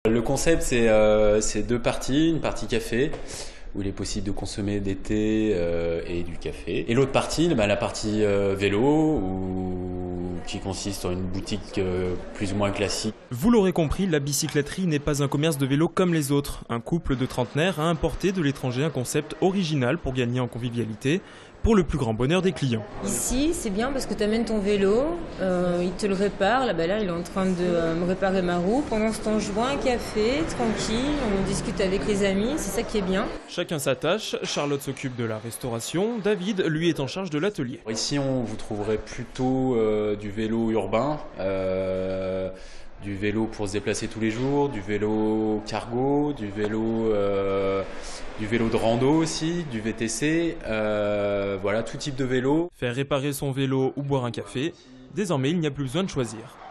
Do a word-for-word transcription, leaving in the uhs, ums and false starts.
Le concept, c'est euh, deux parties. Une partie café, où il est possible de consommer des thés euh, et du café. Et l'autre partie, bah, la partie euh, vélo, où, qui consiste en une boutique euh, plus ou moins classique. Vous l'aurez compris, la bicycletterie n'est pas un commerce de vélo comme les autres. Un couple de trentenaires a importé de l'étranger un concept original pour gagner en convivialité, pour le plus grand bonheur des clients. Ici, c'est bien parce que tu amènes ton vélo, euh, il te le répare. Là, bah là, il est en train de euh, me réparer ma roue. Pendant ce temps, je bois un café, tranquille, on discute avec les amis, c'est ça qui est bien. Chacun sa tâche. Charlotte s'occupe de la restauration, David, lui, est en charge de l'atelier. Ici, on vous trouverez plutôt euh, du vélo urbain, euh, du vélo pour se déplacer tous les jours, du vélo cargo, du vélo... Euh, du vélo de rando aussi, du V T C, euh, voilà, tout type de vélo. Faire réparer son vélo ou boire un café, désormais il n'y a plus besoin de choisir.